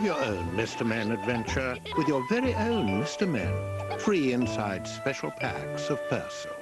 Have your own Mr. Men adventure with your very own Mr. Men. Free inside special packs of Persil.